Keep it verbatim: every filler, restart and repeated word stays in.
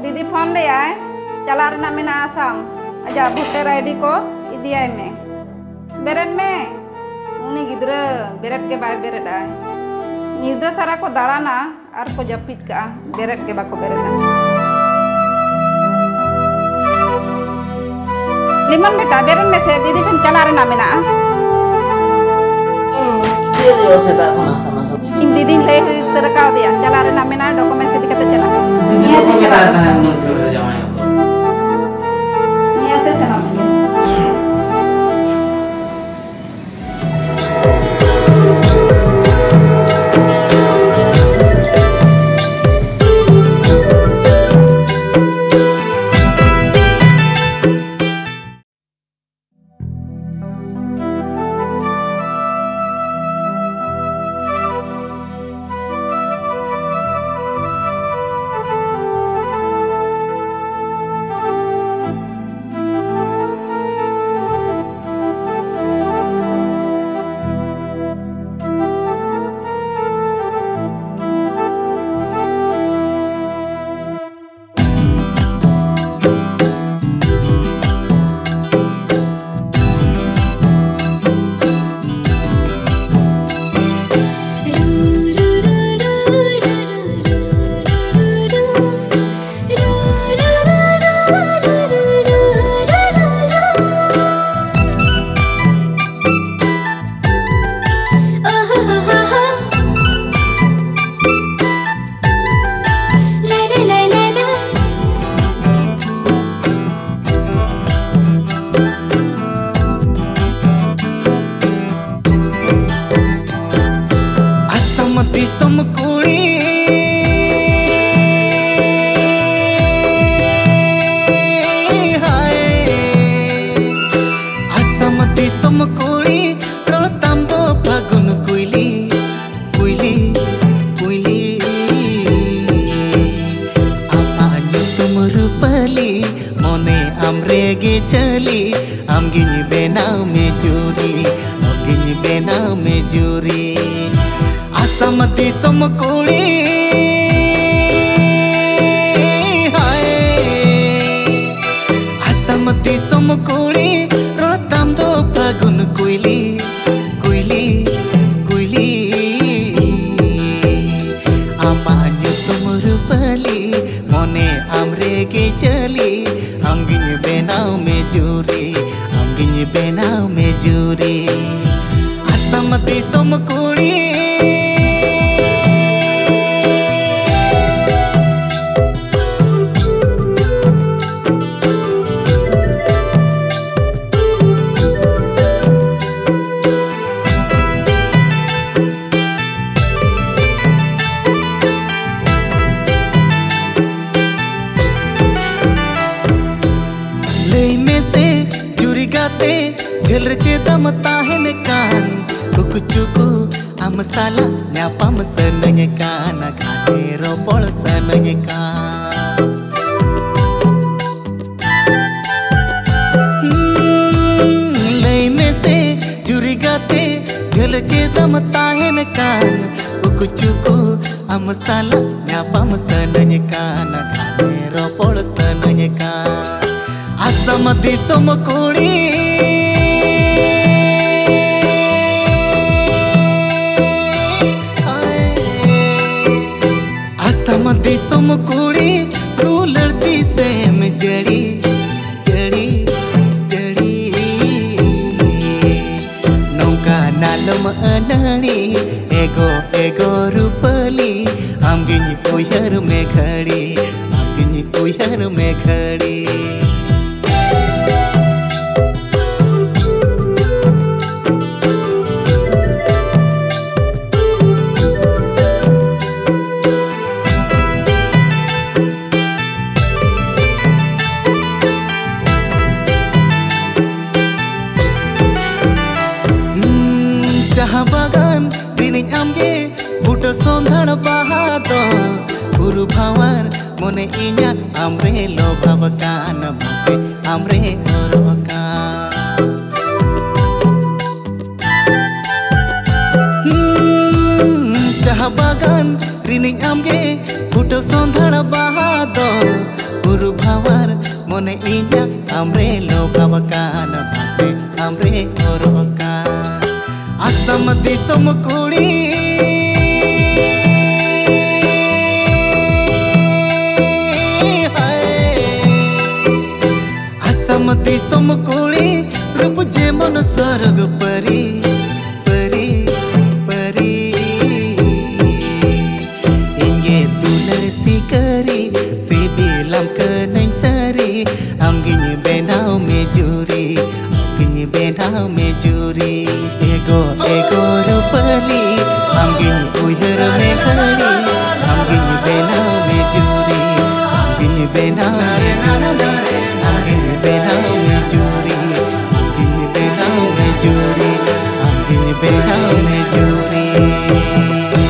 दीदी फोन ले आए चला रहा मेना आसाम अजा वोटर आईडी को इदिया में बेरन में उन्हीं गिद्र बेरत के बाय बेरत आए निदा सारा को दाड़ाना और को जपिट का बेरत के बाको बेरत लिमन बेटा बेरन में से दीदी ठन चला रहा मेना इन दीदी ले हुई तरकाव दिया चला रहा मेना डॉक्यूमेंट से दिक्कत चला नियत चला चली आमगिन बेनाव में जूरी आमगिन बेनाव में जूरी आसाम दिसम कुड़ी हाय आसाम दिसम कुड़ी रोताम दो फागुन कुइली कुइली कुइली आमा तुम रूपली मने आमरे के चली आमगिन बेनाव में जूरी आमगिन बेनाव में जूरी आसाम दिसम कुड़ी झल चेदम ताहन कान कुकु चुकु आम साला न्यापाम सनय कान खाने रोपड़ सनय कान लय में से जुरी गाते झल चेदम ताहन कान कुकु चुकु आम साला न्यापाम सनय कान खाने रोपड़ सनय कान आसाम दिसम कुड़ी आसाम दिसम कुड़ी तू लड़ती से में जड़ी जड़ी जड़ी नौका नालम अनड़ी एगो एगो रूपली आमगिन कुहर में खड़ी आमगिन कुहर में खड़ी जहाँ बागान दिनी आमगे बुटो सोंधड़ बाहा दो गुरु भावर मोने इन्या आमरे लो भवकान भासे आमरे जहाँ बागान रिनी आमगे बुटो सोंधड़ बाहा दो mone inya amre logawakan base amre orokan asam disom kuri asam disom kuri rup jemon sarg pari pari pari inge tulsi kari sibilam keneng sari amgini benau mejuri amgini benau mejuri ego ego rupali amgini uyar mekhari amgini benau mejuri amgini benau mejuri amgini benau mejuri amgini benau mejuri amgini benau mejuri